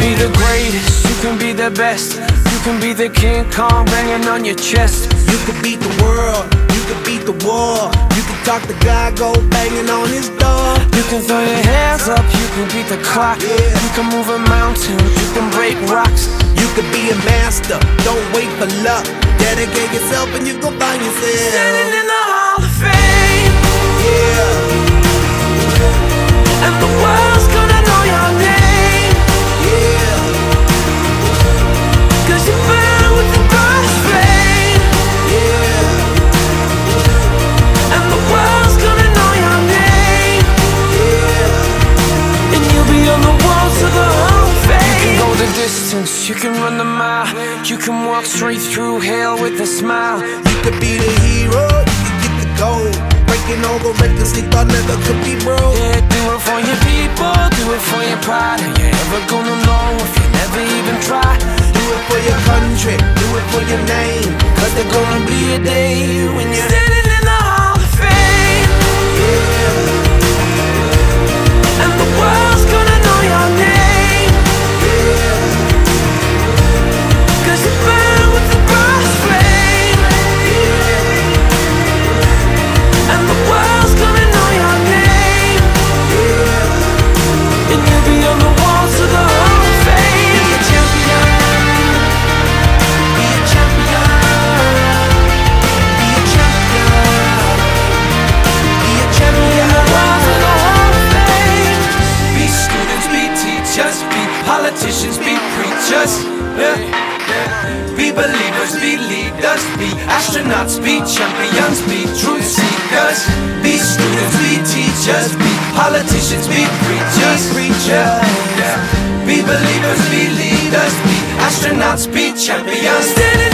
be the greatest, you can be the best. You can be the King Kong banging on your chest. You can beat the world, you can beat the war. You can talk to God, go banging on his door. You can throw your hands up, you can beat the clock. You can move a mountain, you can break rocks. You can be a master, don't wait for luck. Dedicate yourself and you gon' find yourself Standing in the Hall of Fame. Yeah, And the world's gonna know your name. yeah. 'Cause you burn with the brightest flame. Yeah, And the world's gonna know your name. yeah. And you'll be on the walls of the Hall of Fame. You can go the distance, you can run the mile. You can walk straight through hell with a smile. You could be the hero, you can get the gold. Breaking all the records they thought never could be broke. Yeah, do it for your people, do it for your pride. Are you ever gonna know if you never even try? Do it for your country, do it for your name. 'Cause there's gonna be a day when you're Standing in the Hall of Fame. And the world's gonna know your name. 'Cause you burn with the brightest flame. And the world's gonna know your name. And you'll be on the walls of the Hall of Fame. Be a champion, be a champion, be a champion, be a champion. Walls of the Hall of Fame. Be students, be teachers, be politicians, be preachers. Yeah. Be believers, be leaders, be astronauts, be champions, be truth seekers. Be students, be teachers, be politicians, be preachers. Yeah. Be believers, be leaders, be astronauts, be champions. Standing